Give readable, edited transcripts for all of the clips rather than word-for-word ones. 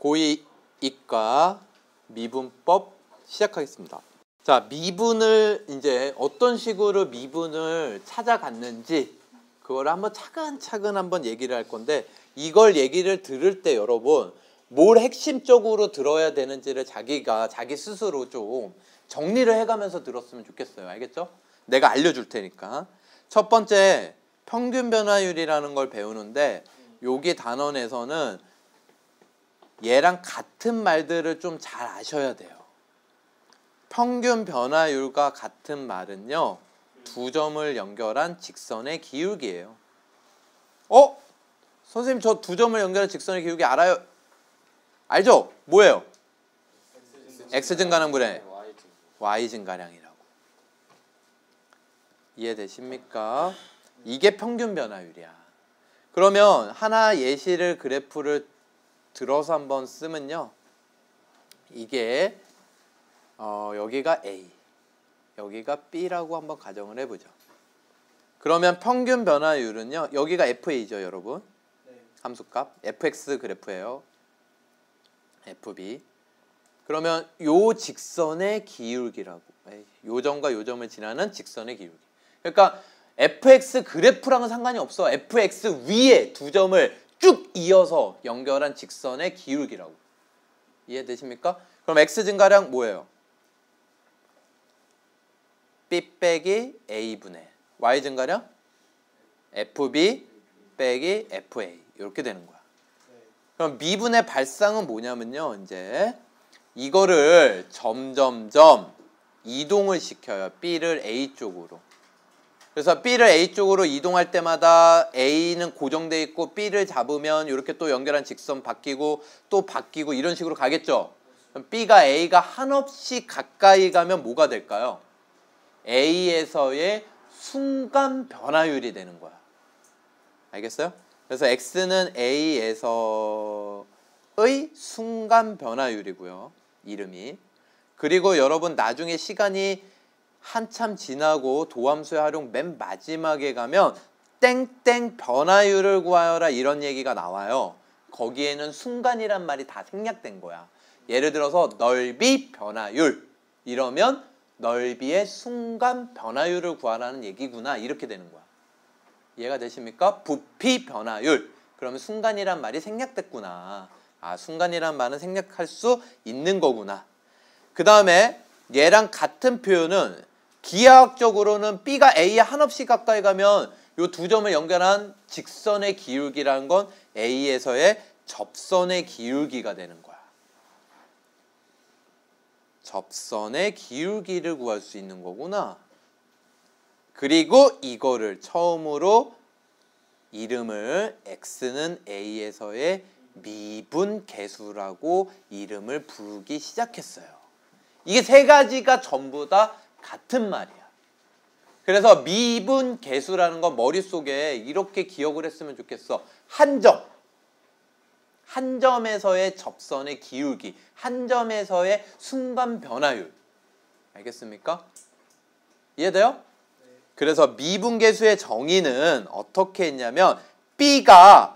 고2 이과 미분법 시작하겠습니다. 자, 미분을 이제 어떤 식으로 미분을 찾아갔는지 그걸 한번 차근차근 한번 얘기를 할 건데, 이걸 얘기를 들을 때 여러분 뭘 핵심적으로 들어야 되는지를 자기 스스로 좀 정리를 해가면서 들었으면 좋겠어요. 알겠죠? 내가 알려줄 테니까. 첫 번째, 평균 변화율이라는 걸 배우는데, 여기 단원에서는 얘랑 같은 말들을 좀 잘 아셔야 돼요. 평균 변화율과 같은 말은요, 두 점을 연결한 직선의 기울기예요. 선생님, 저 두 점을 연결한 직선의 기울기 알아요? 알죠? 뭐예요? X 증가량분의 Y 증가량이라고. 이해되십니까? 이게 평균 변화율이야. 그러면 하나 예시를 그래프를 들어서 한번 쓰면요, 이게 여기가 A, 여기가 B라고 한번 가정을 해보죠. 그러면 평균 변화율은요, 여기가 FA죠, 여러분. 네. 함수값 fx 그래프예요. fb. 그러면 요 직선의 기울기라고. 요 점과 요 점을 지나는 직선의 기울기. 그러니까 fx 그래프랑은 상관이 없어. fx 위에 두 점을 쭉 이어서 연결한 직선의 기울기라고. 이해되십니까? 그럼 x 증가량 뭐예요? B 빼기 A분의 Y 증가량 FB 빼기 FA, 이렇게 되는 거야. 그럼 미분의 발상은 뭐냐면요, 이제 이거를 점점점 이동을 시켜요. B를 A 쪽으로. 그래서 B를 A 쪽으로 이동할 때마다 A는 고정돼 있고, B를 잡으면 이렇게 또 연결한 직선 바뀌고 또 바뀌고 이런 식으로 가겠죠. 그럼 B가 A가 한없이 가까이 가면 뭐가 될까요? A에서의 순간 변화율이 되는 거야. 알겠어요? 그래서 X는 A에서의 순간 변화율이고요, 이름이. 그리고 여러분 나중에 시간이 한참 지나고 도함수의 활용 맨 마지막에 가면 땡땡 변화율을 구하여라, 이런 얘기가 나와요. 거기에는 순간이란 말이 다 생략된 거야. 예를 들어서 넓이 변화율 이러면 넓이의 순간 변화율을 구하라는 얘기구나, 이렇게 되는 거야. 이해가 되십니까? 부피 변화율, 그러면 순간이란 말이 생략됐구나. 아, 순간이란 말은 생략할 수 있는 거구나. 그 다음에 얘랑 같은 표현은 기하학적으로는 B가 A에 한없이 가까이 가면 이 두 점을 연결한 직선의 기울기라는 건 A에서의 접선의 기울기가 되는 거야. 접선의 기울기를 구할 수 있는 거구나. 그리고 이거를 처음으로 이름을 X는 A에서의 미분 계수라고 이름을 부르기 시작했어요. 이게 세 가지가 전부 다 같은 말이야. 그래서 미분 계수라는 건 머릿속에 이렇게 기억을 했으면 좋겠어. 한 점에서의 접선의 기울기, 한 점에서의 순간 변화율. 알겠습니까? 이해돼요? 네. 그래서 미분계수의 정의는 어떻게 했냐면, B가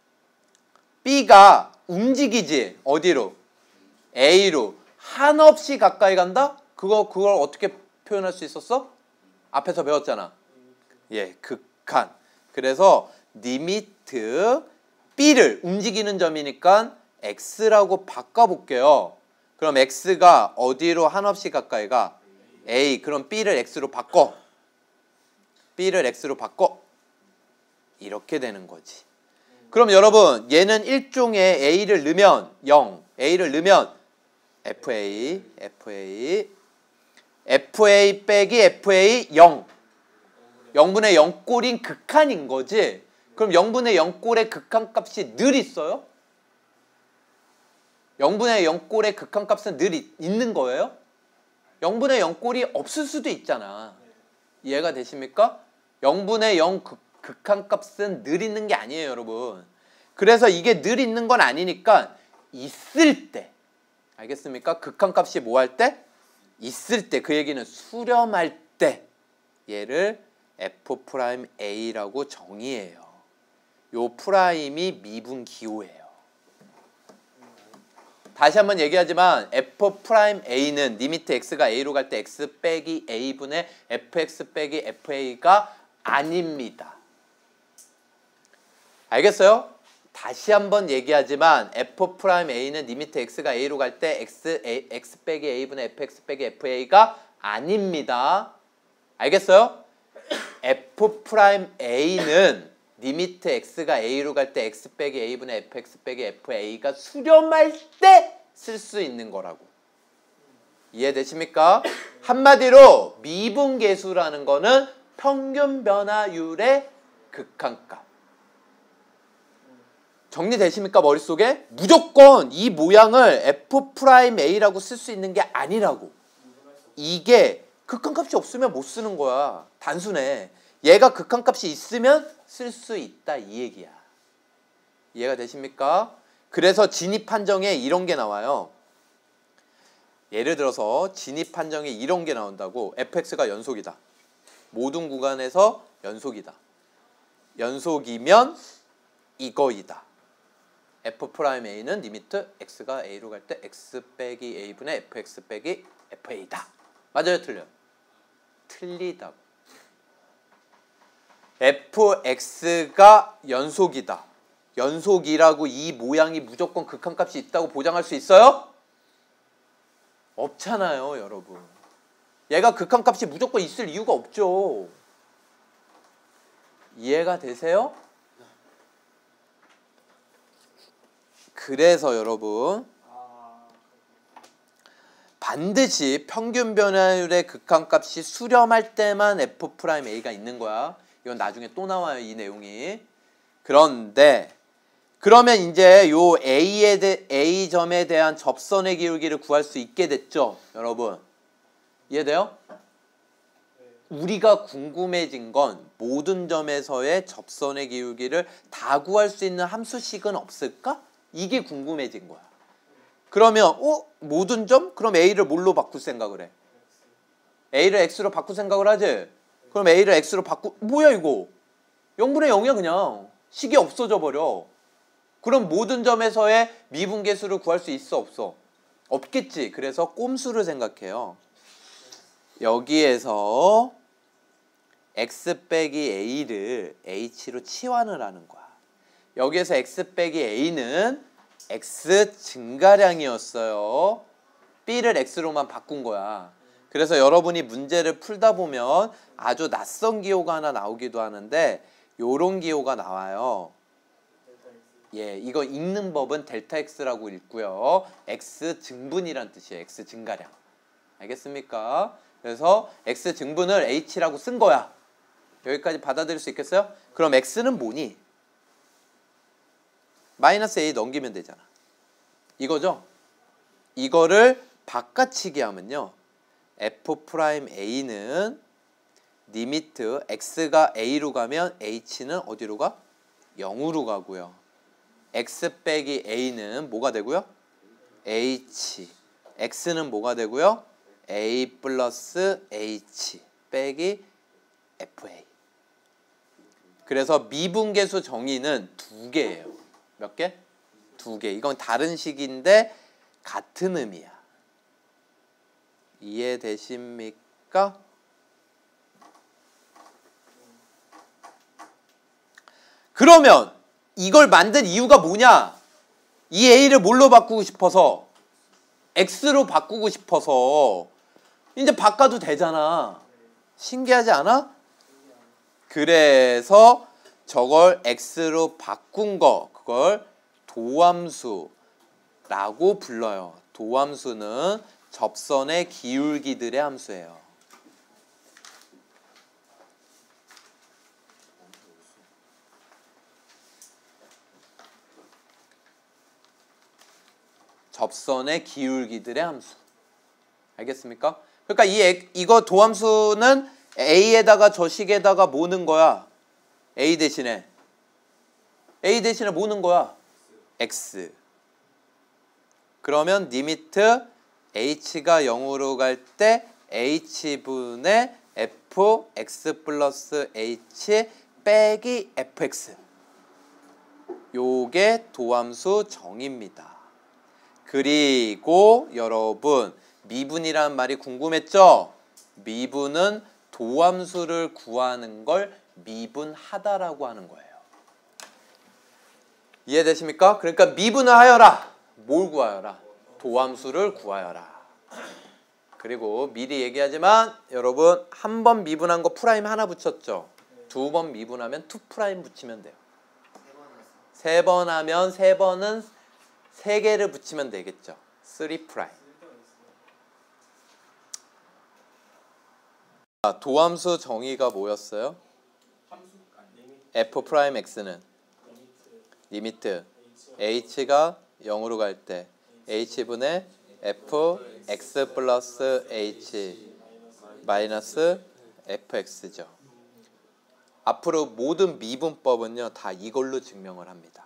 움직이지. 어디로? A로. 한없이 가까이 간다? 그걸 어떻게 표현할 수 있었어? 앞에서 배웠잖아. 예, 극한. 그래서 리미트 B를 움직이는 점이니까 X라고 바꿔볼게요. 그럼 X가 어디로 한없이 가까이 가? A. 그럼 B를 X로 바꿔. B를 X로 바꿔. 이렇게 되는 거지. 그럼 여러분, 얘는 일종의 A를 넣으면 0, A를 넣으면 FA 빼기 FA 0. 0분의 0꼴인 극한인 거지. 그럼 0분의 0꼴의 극한값이 늘 있어요? 0분의 0꼴의 극한값은 늘 있는 거예요? 0분의 0꼴이 없을 수도 있잖아. 이해가 되십니까? 0분의 0 극한값은 늘 있는 게 아니에요, 여러분. 그래서 이게 늘 있는 건 아니니까 있을 때, 알겠습니까? 극한값이 뭐 할 때? 있을 때. 그 얘기는 수렴할 때 얘를 F'A라고 정의해요. 요 프라임이 미분 기호예요. 다시 한번 얘기하지만 f'A는 리미트 x가 a로 갈 때 x 빼기 a분의 fx 빼기 fa가 아닙니다. 알겠어요? 다시 한번 얘기하지만 f'A는 리미트 x가 a로 갈 때 x 빼기 a분의 fx 빼기 fa가 아닙니다. 알겠어요? f'A는 리미트 x가 a로 갈 때 x 빼기 a분의 fx 빼기 fa가 수렴할 때 쓸 수 있는 거라고. 이해되십니까? 한마디로 미분계수라는 거는 평균 변화율의 극한값. 정리되십니까? 머릿속에? 무조건 이 모양을 f'A라고 쓸 수 있는 게 아니라고. 이게 극한값이 없으면 못 쓰는 거야. 단순해. 얘가 극한값이 있으면 쓸 수 있다 이 얘기야. 이해가 되십니까? 그래서 진입 판정에 이런 게 나와요. 예를 들어서 진입 판정에 이런 게 나온다고. fx가 연속이다. 모든 구간에서 연속이다. 연속이면 이거이다. f'A는 리미트 x가 a로 갈 때 x 빼기 a분의 fx 빼기 fa다. 맞아요? 틀려요? 틀리다고. fx가 연속이다. 연속이라고 이 모양이 무조건 극한값이 있다고 보장할 수 있어요? 없잖아요, 여러분. 얘가 극한값이 무조건 있을 이유가 없죠. 이해가 되세요? 그래서 여러분 반드시 평균 변화율의 극한값이 수렴할 때만 f'A가 있는 거야. 이건 나중에 또 나와요, 이 내용이. 그런데 그러면 이제 요 A점에 대한 접선의 기울기를 구할 수 있게 됐죠, 여러분. 이해돼요? 우리가 궁금해진 건 모든 점에서의 접선의 기울기를 다 구할 수 있는 함수식은 없을까? 이게 궁금해진 거야. 그러면 모든 점? 그럼 A를 뭘로 바꿀 생각을 해? A를 X로 바꿀 생각을 하지? 그럼 A를 X로 뭐야 이거? 0분의 0이야 그냥. 식이 없어져 버려. 그럼 모든 점에서의 미분계수를 구할 수 있어 없어? 없겠지. 그래서 꼼수를 생각해요. 여기에서 X 빼기 A를 H로 치환을 하는 거야. 여기에서 X 빼기 A는 X 증가량이었어요. B를 X로만 바꾼 거야. 그래서 여러분이 문제를 풀다 보면 아주 낯선 기호가 하나 나오기도 하는데 요런 기호가 나와요. 예, 이거 읽는 법은 델타 X라고 읽고요. X 증분이란 뜻이에요. X 증가량. 알겠습니까? 그래서 X 증분을 H라고 쓴 거야. 여기까지 받아들일 수 있겠어요? 그럼 X는 뭐니? 마이너스 A 넘기면 되잖아. 이거죠? 이거를 바꿔치기 하면요. f'A는 리미트 X가 A로 가면 H는 어디로 가? 0으로 가고요. X 빼기 A는 뭐가 되고요? H. X는 뭐가 되고요? A 플러스 H 빼기 FA. 그래서 미분계수 정의는 두 개예요. 몇 개? 두 개. 이건 다른 식인데 같은 의미야. 이해되십니까? 그러면 이걸 만든 이유가 뭐냐? 이 A를 뭘로 바꾸고 싶어서? X로 바꾸고 싶어서. 이제 바꿔도 되잖아. 신기하지 않아? 그래서 저걸 X로 바꾼 거, 그걸 도함수라고 불러요. 도함수는 접선의 기울기들의 함수예요. 접선의 기울기들의 함수. 알겠습니까? 그러니까 이거 도함수는 A에다가 저 식에다가 모는 거야. A 대신에 모는 거야. X. 그러면 리미트 H가 0으로 갈 때 H분의 Fx 플러스 H 빼기 Fx. 요게 도함수 정의입니다. 그리고 여러분 미분이라는 말이 궁금했죠? 미분은 도함수를 구하는 걸 미분하다라고 하는 거예요. 이해되십니까? 그러니까 미분을 하여라. 뭘 구하여라? 도함수를 구하여라. 그리고 미리 얘기하지만 여러분 한 번 미분한 거 프라임 하나 붙였죠? 두 번 미분하면 투 프라임 붙이면 돼요. 세 번 하면 세 번은 세 개를 붙이면 되겠죠. 3 프라임. 도함수 정의가 뭐였어요? f 프라임 x는 리미트 h가 0으로 갈 때 h분의 f x 플러스 h 마이너스 fx죠. 앞으로 모든 미분법은요 다 이걸로 증명을 합니다.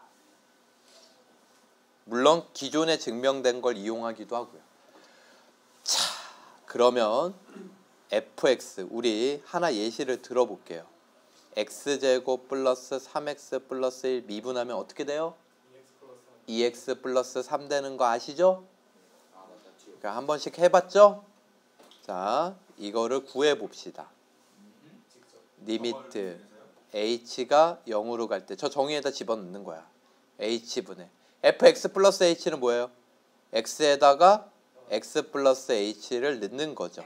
물론 기존에 증명된 걸 이용하기도 하고요. 자, 그러면 fx 우리 하나 예시를 들어볼게요. x제곱 플러스 3x 플러스 1 미분하면 어떻게 돼요? 2x 플러스 3 되는 거 아시죠? 그러니까 한 번씩 해봤죠? 자, 이거를 구해봅시다. 리미트 h가 0으로 갈 때 저 정의에다 집어넣는 거야. h분의 fx 플러스 h는 뭐예요? x에다가 x 플러스 h를 넣는 거죠.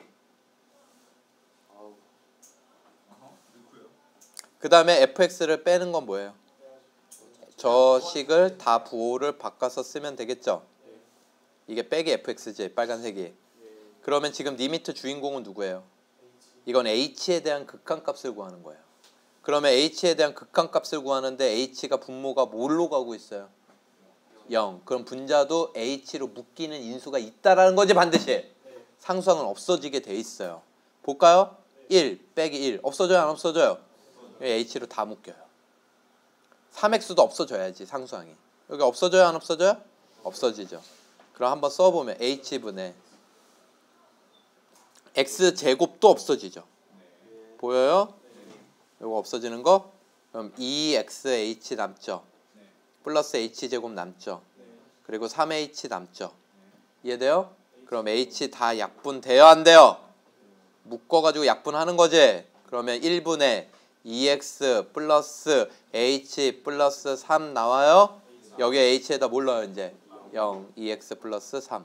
그 다음에 fx를 빼는 건 뭐예요? 저 식을 다 부호를 바꿔서 쓰면 되겠죠? 이게 빼기 fx지, 빨간색이. 그러면 지금 리미트 주인공은 누구예요? 이건 h에 대한 극한값을 구하는 거예요. 그러면 h에 대한 극한값을 구하는데 h가 분모가 뭘로 가고 있어요? 0. 그럼 분자도 h로 묶이는 인수가 있다라는 거지 반드시. 상수항은 없어지게 돼 있어요. 볼까요? 1 빼기 1 없어져요 안 없어져요? h로 다 묶여요. 3x도 없어져야지 상수항이. 여기 없어져요 안 없어져요? 없어지죠. 그럼 한번 써보면 h분의 x제곱도 없어지죠. 보여요? 이거 없어지는 거? 그럼 2xh 남죠. 플러스 h제곱 남죠. 그리고 3h 남죠. 이해돼요? 그럼 h 다 약분돼요 안 돼요? 묶어가지고 약분하는 거지. 그러면 1분의 2x 플러스 h 플러스 3 나와요. 여기 h에다 뭘 넣어요 이제? 0, 2x 플러스 3.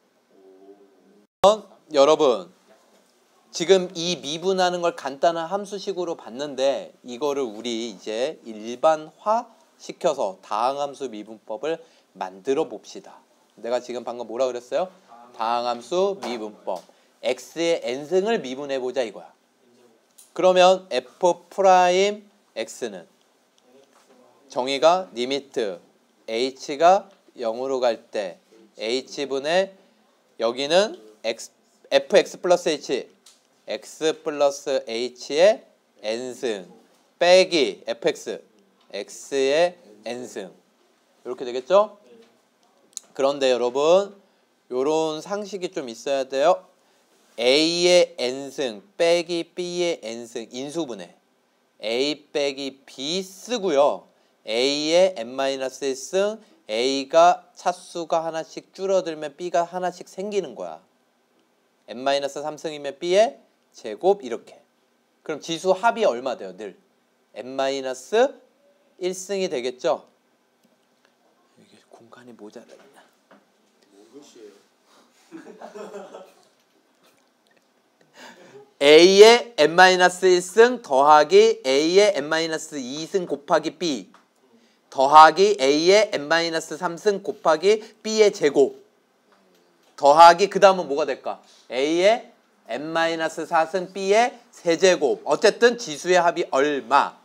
여러분 지금 이 미분하는 걸 간단한 함수식으로 봤는데 이거를 우리 이제 일반화 시켜서 다항함수 미분법을 만들어 봅시다. 내가 지금 방금 뭐라 그랬어요? 다항함수 미분법. x의 n승을 미분해 보자 이거야. 그러면 f 프라임 x는 정의가 리미트 h가 0으로 갈 때 h분의 여기는 fx 플러스 h x 플러스 h의 n승 빼기 fx x의 n승 이렇게 되겠죠? 그런데 여러분 요런 상식이 좀 있어야 돼요. a의 n승 빼기 b의 n승 인수분해 a 빼기 b 쓰고요. a의 n-1승 a가 차수가 하나씩 줄어들면 b가 하나씩 생기는 거야. n-3승이면 b의 제곱 이렇게. 그럼 지수 합이 얼마 돼요? 늘 n-1승이 되겠죠? 이게 공간이 모자라냐. a의 n-1승 더하기 a의 n-2승 곱하기 b 더하기 a의 n-3승 곱하기 b의 제곱 더하기 그 다음은 뭐가 될까? a의 n-4승 b의 세제곱. 어쨌든 지수의 합이 얼마?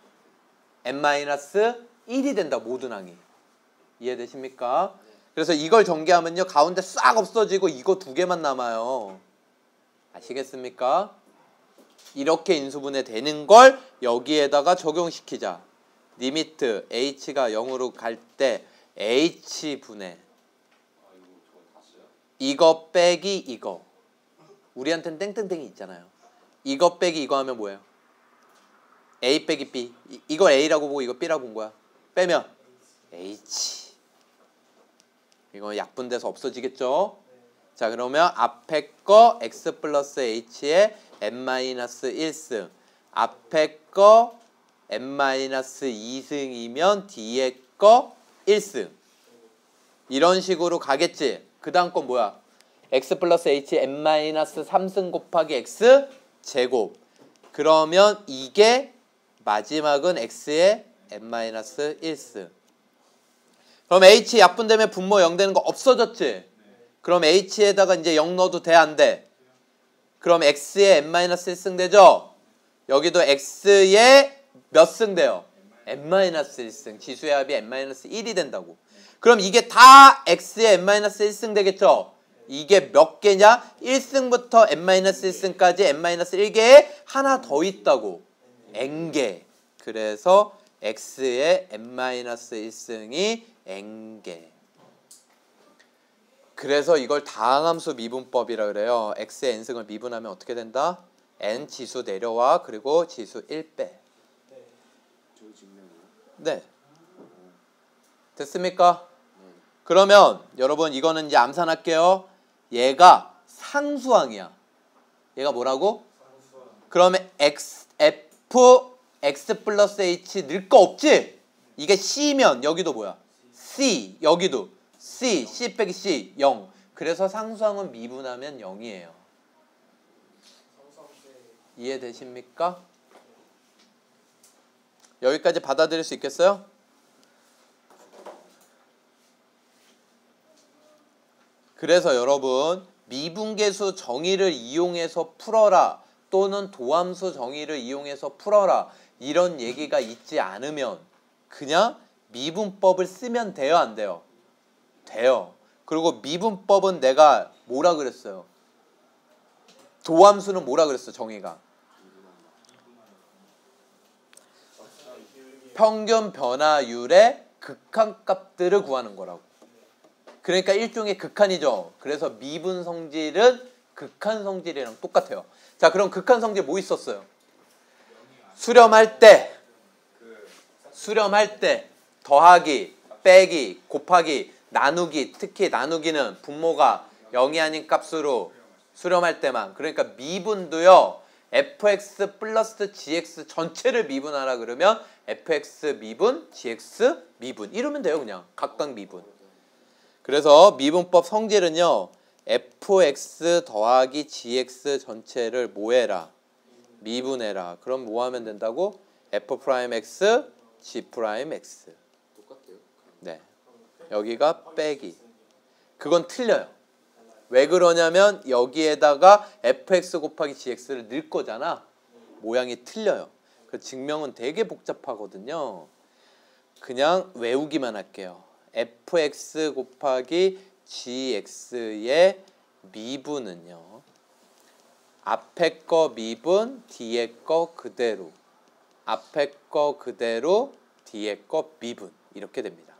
n-1이 된다. 모든 항이. 이해되십니까? 그래서 이걸 전개하면요 가운데 싹 없어지고 이거 두 개만 남아요. 아시겠습니까? 이렇게 인수분해 되는 걸 여기에다가 적용시키자. 리미트 h가 0으로 갈 때 h분해 이거 빼기 이거. 우리한테는 땡땡땡이 있잖아요. 이거 빼기 이거 하면 뭐예요? a 빼기 b. 이거 a라고 보고 이거 b라고 본 거야. 빼면 h. 이거 약분돼서 없어지겠죠? 자, 그러면 앞에 거 x 플러스 h의 n-1승, 앞에 거 n-2승이면 뒤에 거 1승. 이런 식으로 가겠지. 그 다음 건 뭐야? x 플러스 h n-3승 곱하기 x 제곱. 그러면 이게 마지막은 x의 n-1승. 그럼 h 약분되면 분모 0 되는 거 없어졌지? 그럼 h에다가 이제 0 넣어도 돼, 안 돼? 그럼 x의 n-1승 되죠? 여기도 x의 몇 승 돼요? n-1승. 지수의 합이 n-1이 된다고. 그럼 이게 다 x의 n-1승 되겠죠? 이게 몇 개냐? 1승부터 n-1승까지 n-1개에 하나 더 있다고. n개. 그래서 x의 n-1승이 n개. 그래서 이걸 다항함수 미분법이라 그래요. x의 n승을 미분하면 어떻게 된다? n 지수 내려와. 그리고 지수 1 빼. 네. 됐습니까? 그러면 여러분 이거는 이제 암산할게요. 얘가 상수항이야. 얘가 뭐라고? 그러면 x 플러스 h 늘 거 없지? 이게 c면 여기도 뭐야? c. 여기도 c 빼기 c 0. 그래서 상수항은 미분하면 0이에요. 이해되십니까? 여기까지 받아들일 수 있겠어요? 그래서 여러분 미분계수 정의를 이용해서 풀어라 또는 도함수 정의를 이용해서 풀어라 이런 얘기가 있지 않으면 그냥 미분법을 쓰면 돼요, 안 돼요? 돼요. 그리고 미분법은 내가 뭐라 그랬어요? 도함수는 뭐라 그랬어, 정의가? 평균 변화율의 극한값들을 구하는 거라고. 그러니까 일종의 극한이죠. 그래서 미분 성질은 극한 성질이랑 똑같아요. 자, 그럼 극한 성질 뭐 있었어요? 수렴할 때 더하기, 빼기, 곱하기, 나누기. 특히 나누기는 분모가 0이 아닌 값으로 수렴할 때만. 그러니까 미분도요. fx 플러스 gx 전체를 미분하라 그러면 fx 미분, gx 미분 이러면 돼요. 그냥 각각 미분. 그래서 미분법 성질은요. fx 더하기 gx 전체를 뭐 해라? 미분해라. 그럼 뭐 하면 된다고? f'x, g'x. 똑같아요. 네. 여기가 빼기. 그건 틀려요. 왜 그러냐면 여기에다가 fx 곱하기 gx를 넣을 거잖아. 모양이 틀려요. 그 증명은 되게 복잡하거든요. 그냥 외우기만 할게요. fx 곱하기 gx의 미분은요. 앞에 거 미분, 뒤에 거 그대로. 앞에 거 그대로, 뒤에 거 미분. 이렇게 됩니다.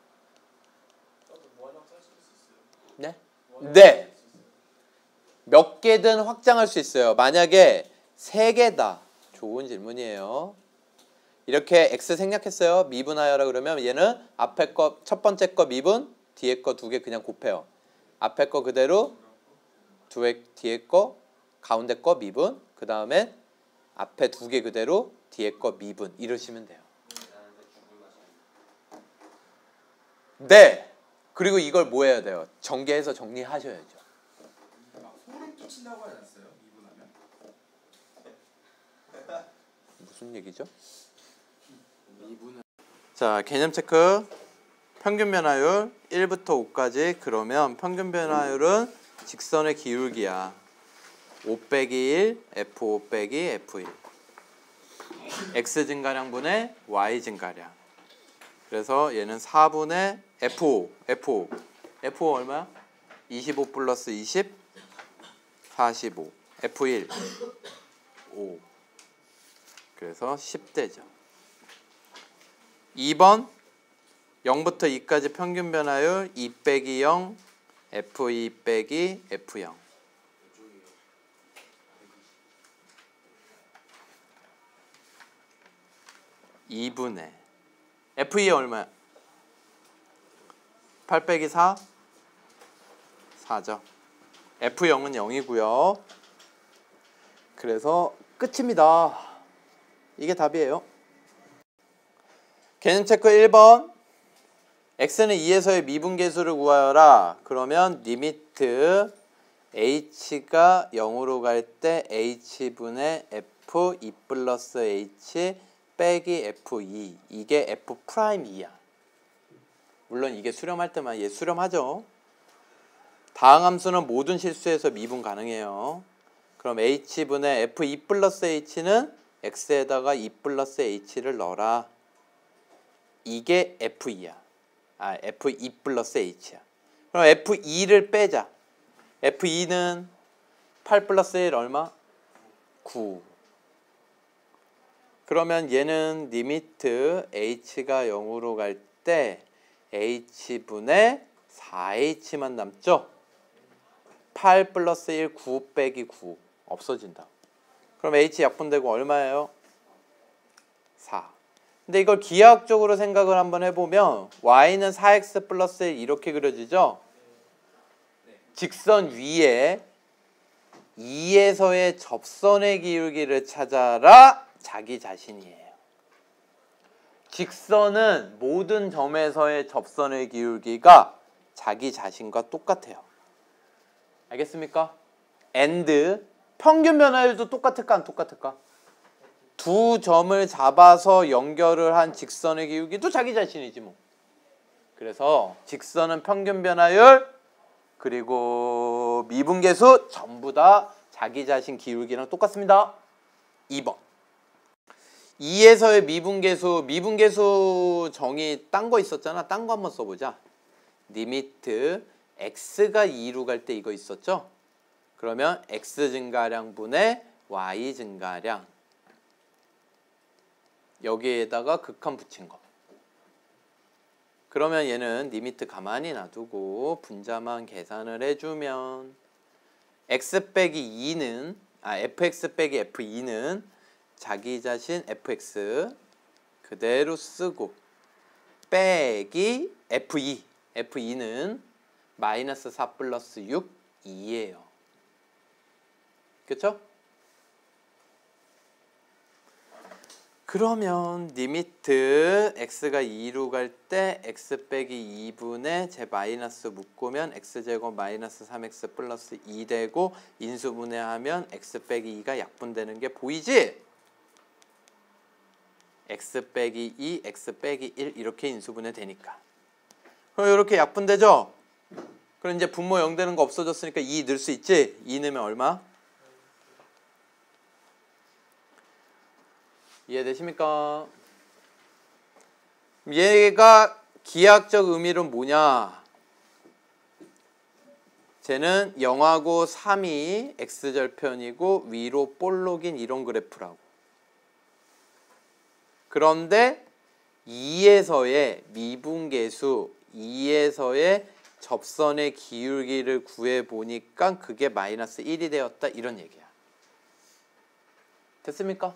네? 네. 몇 개든 확장할 수 있어요. 만약에 3개다. 좋은 질문이에요. 이렇게 x 생략했어요. 미분하여라 그러면 얘는 앞에 거 첫 번째 거 미분, 뒤에 거 2개 그냥 곱해요. 앞에 거 그대로, 뒤에 거, 가운데 거 미분, 그 다음에 앞에 2개 그대로, 뒤에 거 미분 이러시면 돼요. 네. 그리고 이걸 뭐 해야 돼요? 전개해서 정리하셔야죠. 소름 끼친다고 하지 않았어요? 미분하면? 무슨 얘기죠? 미분은 자, 개념 체크. 평균 변화율 1부터 5까지. 그러면 평균 변화율은 직선의 기울기야. 5 빼기 1, F5 빼기 F1. X 증가량분의 Y 증가량. 그래서 얘는 4분의 F5. F5 얼마야? 25 플러스 20, 45. F1, 5. 그래서 10대죠. 2번 0부터 2까지 평균 변화율 2 빼기 0, F2 빼기 F0. 2분의 F2 얼마야? 8 빼기 4, 4죠. F0은 0이고요. 그래서 끝입니다. 이게 답이에요. 개념 체크 1번. x는 2에서의 미분계수를 구하여라. 그러면 리미트 h가 0으로 갈 때 h분의 f2 플러스 h 빼기 f2. 이게 f'2야. 물론 이게 수렴할 때만 얘 수렴하죠. 다항 함수는 모든 실수에서 미분 가능해요. 그럼 h분의 f2 플러스 h는 x에다가 2 플러스 h를 넣어라. 이게 f2야. f2 플러스 h야. 그럼 f2를 빼자. f2는 8 플러스 1 얼마? 9. 그러면 얘는 리미트 h가 0으로 갈 때 h분의 4h만 남죠? 8 플러스 1, 9 빼기 9 없어진다. 그럼 h 약분되고 얼마예요? 4. 근데 이걸 기하학적으로 생각을 한번 해보면 y는 4x 플러스 1 이렇게 그려지죠? 직선 위에 2에서의 접선의 기울기를 찾아라 자기 자신이에요. 직선은 모든 점에서의 접선의 기울기가 자기 자신과 똑같아요. 알겠습니까? and 평균 변화율도 똑같을까 안 똑같을까? 두 점을 잡아서 연결을 한 직선의 기울기도 자기 자신이지 뭐. 그래서 직선은 평균 변화율 그리고 미분계수 전부 다 자기 자신 기울기랑 똑같습니다. 2번. 2에서의 미분계수 정의 딴 거 있었잖아. 딴 거 한번 써보자. 리미트 x가 2로 갈 때 이거 있었죠? 그러면 x 증가량분의 y 증가량 여기에다가 극한 붙인 거. 그러면 얘는 리미트 가만히 놔두고 분자만 계산을 해주면 x 빼기 2는 fx 빼기 f2는 자기 자신 fx 그대로 쓰고 빼기 f2 f2는 마이너스 4 플러스 6 2예요. 그쵸? 그러면 리미트 x가 2로 갈 때 x 빼기 2분의 제 마이너스 묶으면 x제곱 마이너스 3x 플러스 2 되고 인수분해하면 x 빼기 2가 약분되는 게 보이지? x 빼기 2, x 빼기 1 이렇게 인수분해 되니까. 그럼 이렇게 약분되죠? 그럼 이제 분모 0 되는 거 없어졌으니까 2 넣을 수 있지? 2 넣으면 얼마? 이해되십니까? 얘가 기하학적 의미는 뭐냐? 쟤는 0하고 3이 x절편이고 위로 볼록인 이런 그래프라고. 그런데 2에서의 미분계수 2에서의 접선의 기울기를 구해보니까 그게 마이너스 1이 되었다 이런 얘기야. 됐습니까?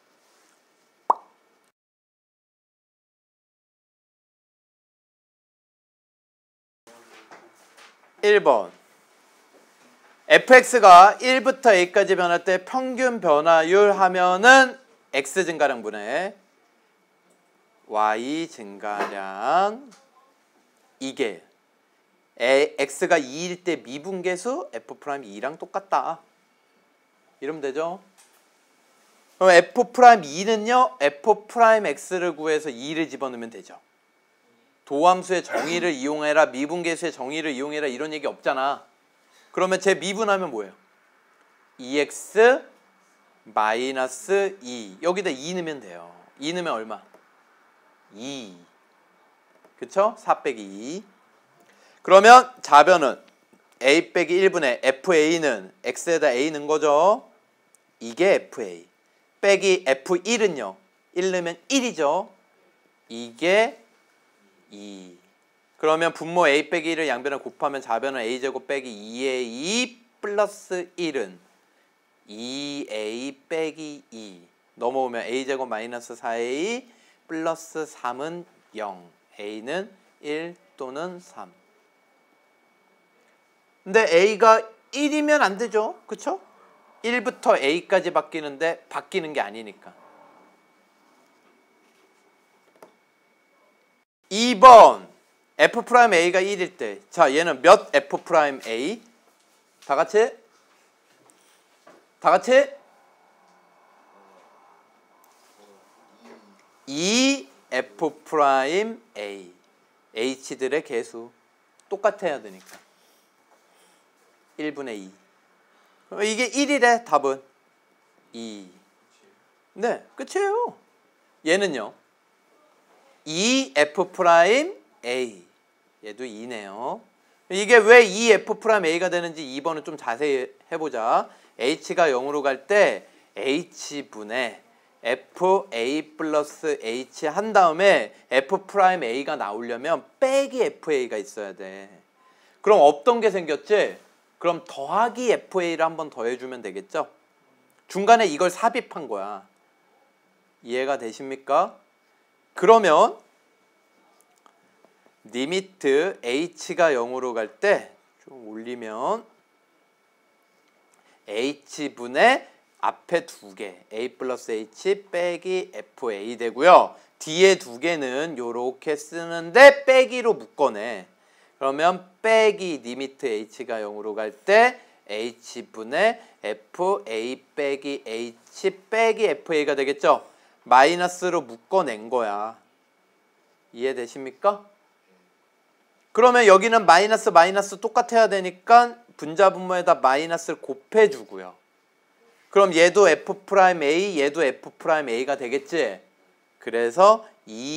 1번 fx가 1부터 a까지 변할 때 평균 변화율 하면은 x 증가량분의 y 증가량 이게 x가 2일 때 미분계수 f'2랑 똑같다. 이러면 되죠? 그럼 f'2는요 f'x를 구해서 2를 집어넣으면 되죠. 도함수의 정의를 이용해라 미분계수의 정의를 이용해라 이런 얘기 없잖아. 그러면 제 미분하면 뭐예요? 2x 마이너스 2 여기다 2 넣으면 돼요. 2 넣으면 얼마? 2 그쵸? 4 빼기 2 그러면 좌변은 a 빼기 1분의 fa는 x에다 a 넣은 거죠. 이게 fa 빼기 f1은요 1 넣으면 1이죠. 이게 2 그러면 분모 a 빼기 1을 양변을 곱하면 좌변은 a제곱 빼기 2의 2 플러스 1은 2a 빼기 2 넘어오면 a제곱 마이너스 4a 플러스 3은 0 a는 1 또는 3 근데 a가 1이면 안 되죠. 그쵸? 1부터 a까지 바뀌는데 바뀌는 게 아니니까. 2번 f'a가 1일 때, 자 얘는 몇 f'a? 다 같이 2f'a. h들의 개수 똑같아야 되니까 1분의 2. 이게 1이래. 답은 2. 네, 끝이에요. 얘는요 2f'a. 얘도 2네요. 이게 왜 2f'a가 되는지 2번은 좀 자세히 해보자. h가 0으로 갈 때 h분의 fa 플러스 h 한 다음에 f'a가 나오려면 빼기 fa가 있어야 돼. 그럼 없던 게 생겼지? 그럼 더하기 fa를 한번 더해주면 되겠죠? 중간에 이걸 삽입한 거야. 이해가 되십니까? 그러면 리미트 h가 0으로 갈 때 좀 올리면 h분의 앞에 두 개 a 플러스 h 빼기 fa 되고요. 뒤에 두 개는 요렇게 쓰는데 빼기로 묶어내. 그러면 빼기 리미트 h가 0으로 갈 때 h분의 fa 빼기 h 빼기 fa가 되겠죠. 마이너스로 묶어낸 거야. 이해되십니까? 그러면 여기는 마이너스 마이너스 똑같아야 되니까 분자분모에다 마이너스를 곱해주고요. 그럼 얘도 f'a, 얘도 f'a가 되겠지? 그래서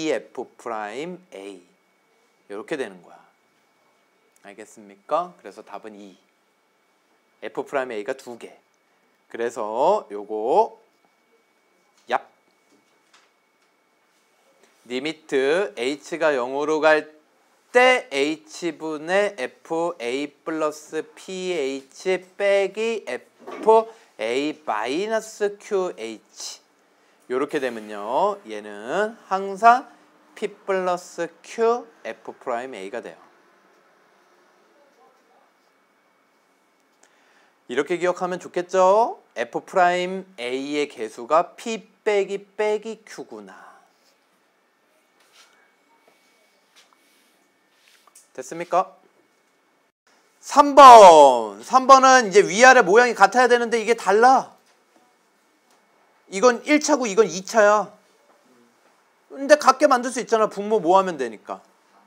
2f'a 이렇게 되는 거야. 알겠습니까? 그래서 답은 2. f'a가 두 개. 그래서 요거 얍. 리미트 h가 0으로 갈 때 h분의 fa 플러스 ph 빼기 fa 마이너스 qh 요렇게 되면요 얘는 항상 p 플러스 q f'a가 돼요. 이렇게 기억하면 좋겠죠? f'a의 개수가 p 빼기 빼기 q구나. 됐습니까? 3번은 이제 위아래 모양이 같아야 되는데 이게 달라. 이건 1차고 이건 2차야. 근데 같게 만들 수 있잖아. 분모 뭐 하면 되니까.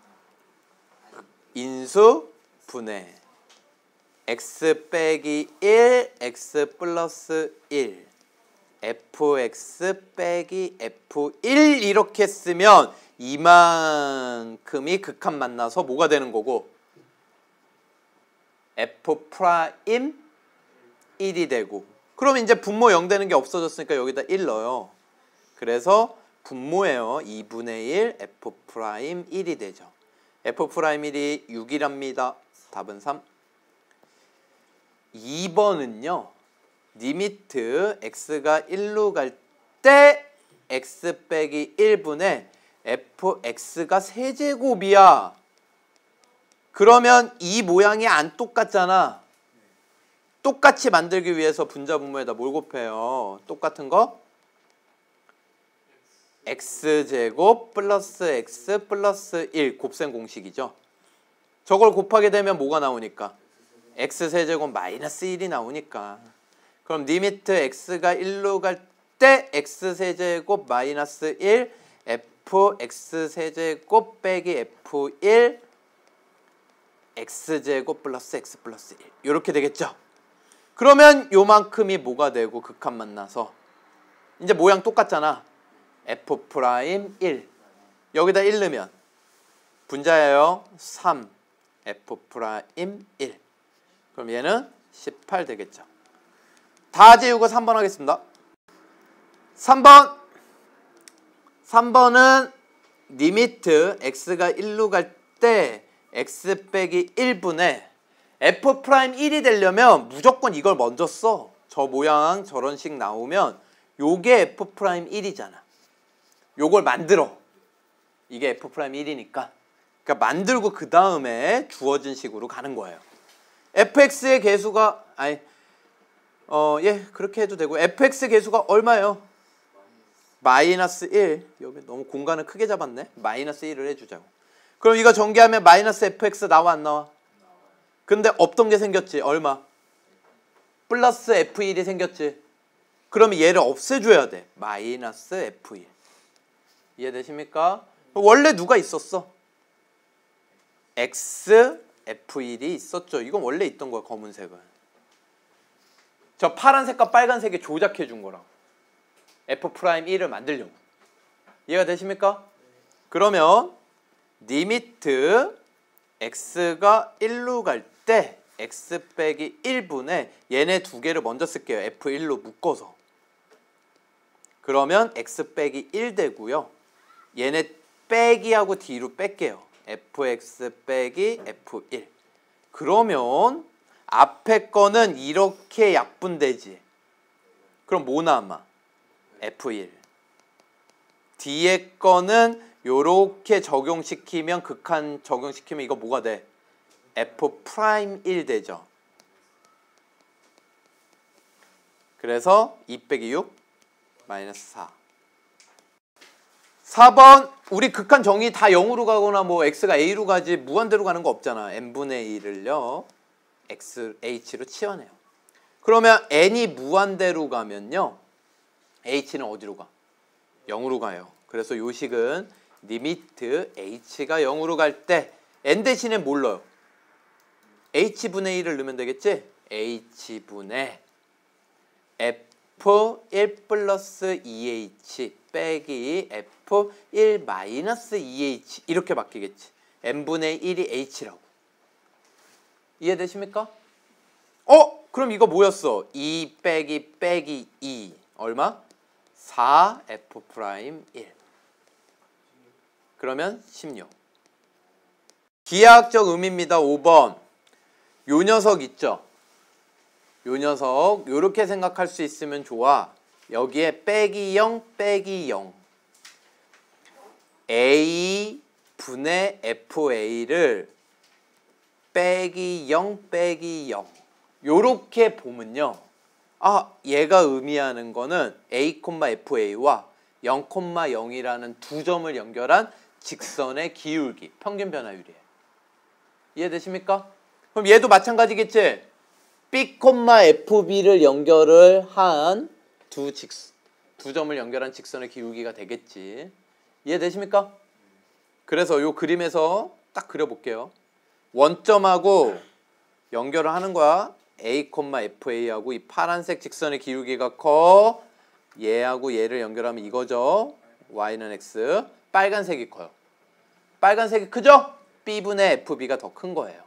인수 분해 x 빼기 1 x 플러스 1 fx 빼기 f1 이렇게 쓰면 이만큼이 극한 만나서 뭐가 되는 거고 f'1이 되고 그럼 이제 분모 0 되는 게 없어졌으니까 여기다 1 넣어요. 그래서 분모예요. 2분의 1 f'1이 되죠. f'1이 6이랍니다. 답은 3. 2번은요. 리미트 x가 1로 갈 때 x 빼기 1분의 fx가 세제곱이야. 그러면 이 모양이 안 똑같잖아. 똑같이 만들기 위해서 분자분모에다 뭘 곱해요? 똑같은 거? x제곱 플러스 x 플러스 1 곱셈 공식이죠. 저걸 곱하게 되면 뭐가 나오니까? x세제곱 마이너스 1이 나오니까. 그럼 리미트 x가 1로 갈 때 x세제곱 마이너스 1 fx세제곱 빼기 f1 x제곱 플러스 x 플러스 1 이렇게 되겠죠. 그러면 요만큼이 뭐가 되고 극한 만나서 이제 모양 똑같잖아. f'1 여기다 1 넣으면 분자예요. 3 f'1 그럼 얘는 18 되겠죠. 다 지우고 3번 하겠습니다. 3번은 리미트 x가 1로 갈 때 x 빼기 1분의 f'1이 되려면 무조건 이걸 먼저 써. 저 모양 저런 식 나오면 요게 f'1이잖아. 요걸 만들어. 이게 f'1이니까. 그러니까 만들고 그 다음에 주어진 식으로 가는 거예요. fx의 계수가 예, 그렇게 해도 되고 fx 계수가 얼마예요? 마이너스 1. 여기 너무 공간을 크게 잡았네. 마이너스 1을 해주자고. 그럼 이거 전개하면 마이너스 fx 나와 안 나와? 근데 없던 게 생겼지. 얼마? 플러스 f1이 생겼지. 그러면 얘를 없애줘야 돼. 마이너스 f1. 이해되십니까? 원래 누가 있었어? x f1이 있었죠. 이건 원래 있던 거야. 검은색은. 저 파란색과 빨간색이 조작해 준 거라고. f'1을 만들려고. 이해가 되십니까? 그러면 리미트 x가 1로 갈 때 x 빼기 1분의 얘네 두 개를 먼저 쓸게요. f1로 묶어서. 그러면 x 빼기 1 되고요. 얘네 빼기하고 뒤로 뺄게요. fx 빼기 f1. 그러면 앞에 거는 이렇게 약분되지. 그럼 뭐 남아? f1. 뒤에 거는 요렇게 적용시키면 극한 적용시키면 이거 뭐가 돼? f'1 되죠. 그래서 2 빼기 6 마이너스 4. 4번 우리 극한 정의 다 0으로 가거나 뭐 x가 a로 가지 무한대로 가는 거 없잖아. n분의 1을요. x, h로 치환해요. 그러면 n이 무한대로 가면요. h는 어디로 가? 0으로 가요. 그래서 요 식은 리미트 h가 0으로 갈 때 n 대신에 뭘 넣어요? h분의 1을 넣으면 되겠지? h분의 f1 플러스 2h 빼기 f1 마이너스 2h 이렇게 바뀌겠지. n분의 1이 h라고. 이해되십니까? 그럼 이거 뭐였어? 2 빼기 2 얼마? 4f'1. 그러면 16. 기하학적 의미입니다. 5번. 요 녀석 있죠? 요 녀석 요렇게 생각할 수 있으면 좋아. 여기에 빼기 0 빼기 0 a 분의 fa를 빼기 0 빼기 0 요렇게 보면요. 얘가 의미하는 거는 a, fa와 0, 0이라는 두 점을 연결한 직선의 기울기, 평균 변화율이에요. 이해되십니까? 그럼 얘도 마찬가지겠지? b, fb를 연결을 한 두 점을 연결한 직선의 기울기가 되겠지. 이해되십니까? 그래서 요 그림에서 딱 그려볼게요. 원점하고 연결을 하는 거야. a, fa하고 이 파란색 직선의 기울기가 커. 얘하고 얘를 연결하면 이거죠. y는 x. 빨간색이 커요. 빨간색이 크죠? b분의 fb가 더 큰 거예요.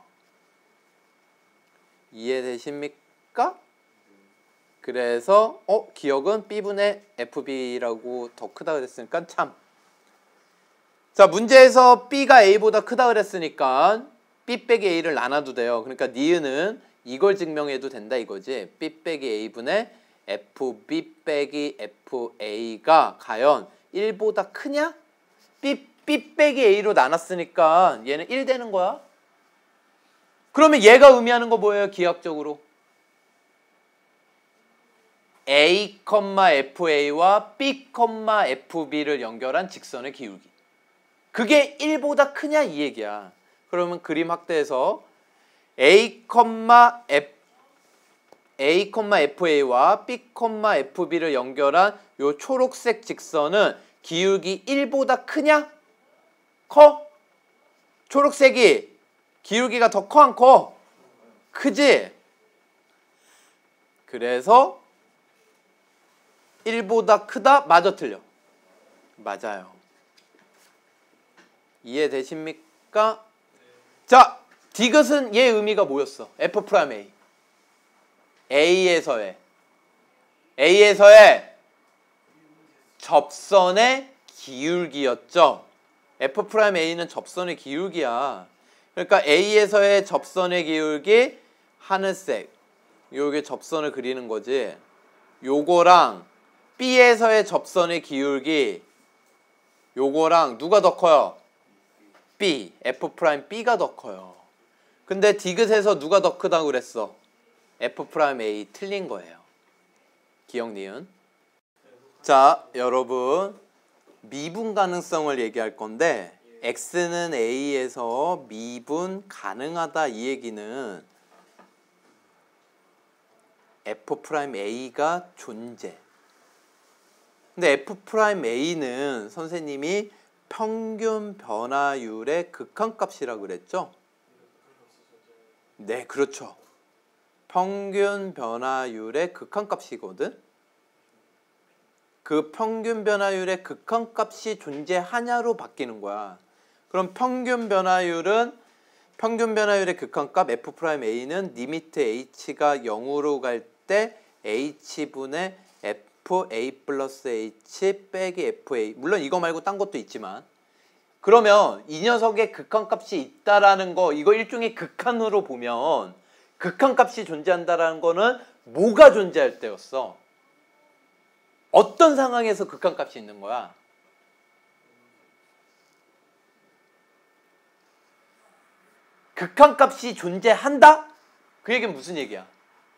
이해되십니까? 그래서 기억은 b분의 fb라고 더 크다 그랬으니까 참. 자, 문제에서 b가 a보다 크다 그랬으니까 b 빼기 a를 나눠도 돼요. 그러니까 니은은 이걸 증명해도 된다 이거지. b 빼기 a분의 fb 빼기 fa가 과연 1보다 크냐? b 빼기 a로 나눴으니까 얘는 1 되는 거야. 그러면 얘가 의미하는 거 뭐예요? 기하학적으로 a, fa와 b, fb를 연결한 직선의 기울기. 그게 1보다 크냐 이 얘기야. 그러면 그림 확대해서 a, fa와 b, fb를 연결한 요 초록색 직선은 기울기 1보다 크냐? 커? 초록색이 기울기가 더 커 안 커? 크지? 그래서 1보다 크다? 맞아 틀려? 맞아요. 이해되십니까? 자, 디귿은 얘 의미가 뭐였어? F'A. A에서의 접선의 기울기였죠. F'A는 접선의 기울기야. 그러니까 A에서의 접선의 기울기 하늘색. 요게 접선을 그리는 거지. 요거랑 B에서의 접선의 기울기 요거랑 누가 더 커요? B, F'B가 더 커요. 근데 디귿에서 누가 더 크다고 그랬어? F'A 틀린 거예요. 기억 니은. 자, 여러분 미분 가능성을 얘기할 건데 X는 A에서 미분 가능하다 이 얘기는 F'A가 존재. 근데 F'A는 선생님이 평균 변화율의 극한값이라고 그랬죠? 네, 그렇죠. 평균 변화율의 극한값이거든. 그 평균 변화율의 극한값이 존재하냐로 바뀌는 거야. 그럼 평균 변화율의 극한값 F'A는 리미트 H가 0으로 갈 때 H분의 FA 플러스 H 빼기 FA. 물론 이거 말고 딴 것도 있지만. 그러면 이 녀석의 극한값이 있다라는 거, 이거 일종의 극한으로 보면 극한값이 존재한다라는 거는 뭐가 존재할 때였어? 어떤 상황에서 극한값이 있는 거야? 극한값이 존재한다? 그 얘기는 무슨 얘기야?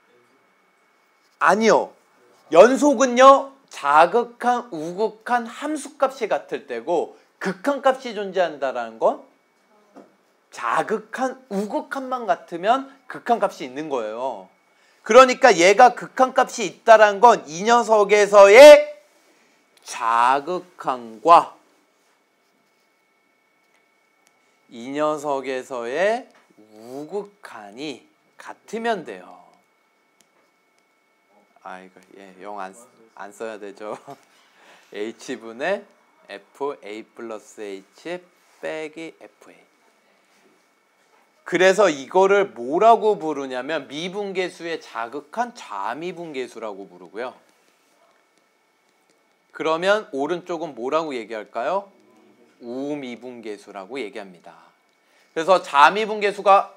아니요. 연속은요, 자극한, 우극한 함수값이 같을 때고 극한값이 존재한다라는 건 자극한, 우극한만 같으면 극한값이 있는 거예요. 그러니까 얘가 극한값이 있다라는 건 이 녀석에서의 자극한과 이 녀석에서의 우극한이 같으면 돼요. 아, 이거 영 안 써야 되죠. H분의 FA 플러스 H 빼기 FA. 그래서 이거를 뭐라고 부르냐면 미분계수의 자극한 좌미분계수라고 부르고요. 그러면 오른쪽은 뭐라고 얘기할까요? 우미분계수라고 얘기합니다. 그래서 좌미분계수와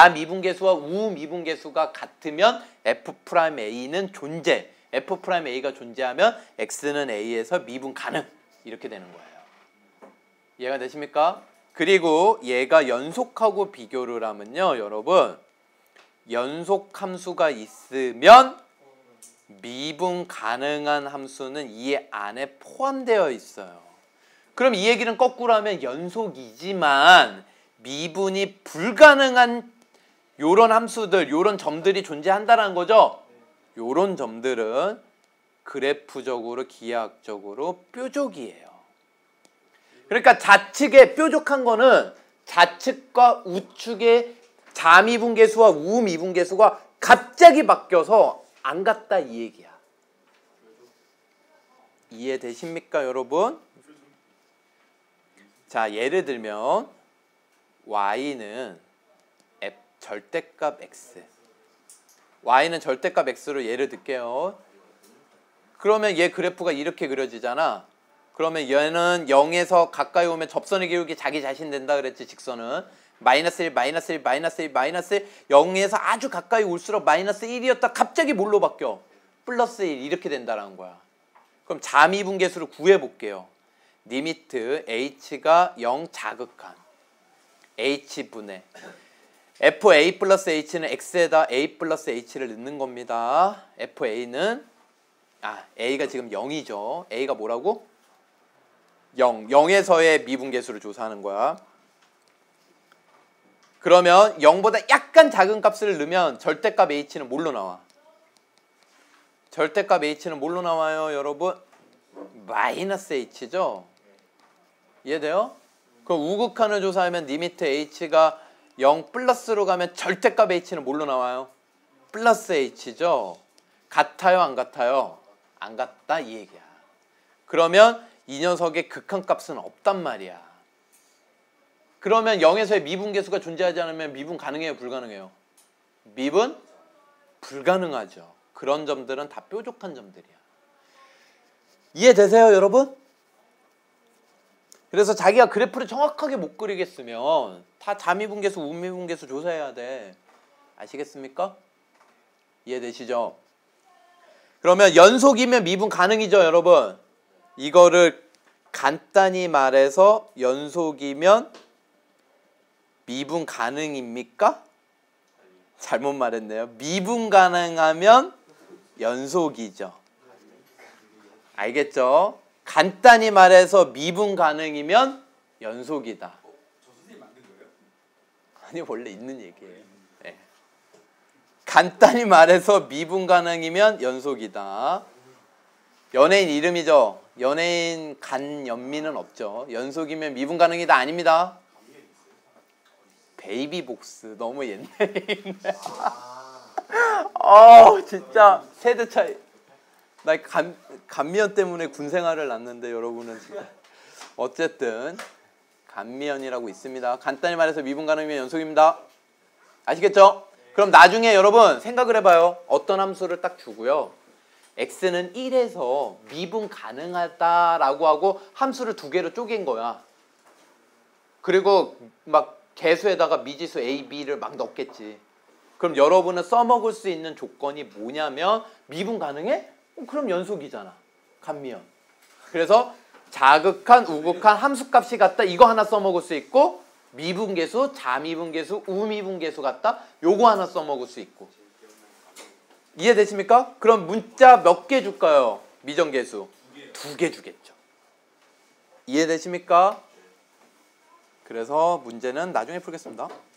우미분계수가 같으면 F'A는 존재. F'A가 존재하면 X는 A에서 미분 가능. 이렇게 되는 거예요. 이해가 되십니까? 그리고 얘가 연속하고 비교를 하면요, 여러분, 연속 함수가 있으면 미분 가능한 함수는 이 안에 포함되어 있어요. 그럼 이 얘기는 거꾸로 하면 연속이지만 미분이 불가능한 요런 함수들, 요런 점들이 존재한다는 거죠. 요런 점들은 그래프적으로 기하학적으로 뾰족이에요. 그러니까 좌측에 뾰족한 거는 좌측과 우측의 좌미분계수와 우미분계수가 갑자기 바뀌어서 안 같다 이 얘기야. 이해되십니까, 여러분? 자, 예를 들면 y는 절대값 x. y는 절대값 x로 예를 들게요. 그러면 얘 그래프가 이렇게 그려지잖아. 그러면 얘는 0에서 가까이 오면 접선의 기울기 자기 자신 된다 그랬지, 직선은. 마이너스 1, 마이너스 1, 마이너스 1, 마이너스 1, 0에서 아주 가까이 올수록 마이너스 1이었다 갑자기 뭘로 바뀌어? 플러스 1 이렇게 된다는 거야. 그럼 자미분계수를 구해볼게요. 리미트 h가 0 자극한 h분의 FA 플러스 h는 x에다 a 플러스 h를 넣는 겁니다. FA는 a가 지금 0이죠. a가 뭐라고? 0. 0에서의 미분계수를 조사하는 거야. 그러면 0보다 약간 작은 값을 넣으면 절대값 h는 뭘로 나와? 절대값 h는 뭘로 나와요, 여러분? 마이너스 h죠. 이해돼요? 그럼 우극한을 조사하면 리미트 h가 0 플러스로 가면 절대값 h는 뭘로 나와요? 플러스 h죠. 같아요, 안 같아요? 안 같다 이 얘기야. 그러면 이 녀석의 극한값은 없단 말이야. 그러면 0에서의 미분계수가 존재하지 않으면 미분 가능해요, 불가능해요? 미분 불가능하죠. 그런 점들은 다 뾰족한 점들이야. 이해되세요, 여러분? 그래서 자기가 그래프를 정확하게 못 그리겠으면 다 자미분계수, 우미분계수 조사해야 돼. 아시겠습니까? 이해되시죠? 그러면 연속이면 미분 가능이죠, 여러분? 이거를 간단히 말해서 연속이면 미분 가능입니까? 잘못 말했네요. 미분 가능하면 연속이죠. 알겠죠? 간단히 말해서 미분 가능이면 연속이다. 저 선생님 만든 거예요? 아니 원래 있는 얘기예요. 네. 간단히 말해서 미분 가능이면 연속이다. 연예인 이름이죠. 연예인 간연미는 없죠. 연속이면 미분 가능이다 아닙니다. 베이비복스 너무 옛날에 진짜 세대 차이. 나 간미연 때문에 군 생활을 났는데 여러분은 진짜. 어쨌든 간미연이라고 있습니다. 간단히 말해서 미분 가능이면 연속입니다. 아시겠죠? 그럼 나중에 여러분 생각을 해봐요. 어떤 함수를 딱 주고요. x는 1에서 미분 가능하다라고 하고 함수를 두 개로 쪼갠 거야. 그리고 막 개수에다가 미지수 a, b를 막 넣겠지. 그럼 여러분은 써먹을 수 있는 조건이 뭐냐면 미분 가능해? 그럼 연속이잖아. 간미연. 그래서 자극한, 우극한, 함수값이 같다. 이거 하나 써먹을 수 있고 미분계수, 자미분계수, 우미분계수 같다. 요거 하나 써먹을 수 있고. 이해되십니까? 그럼 문자 몇 개 줄까요? 미정계수. 2개 주겠죠. 이해되십니까? 그래서 문제는 나중에 풀겠습니다.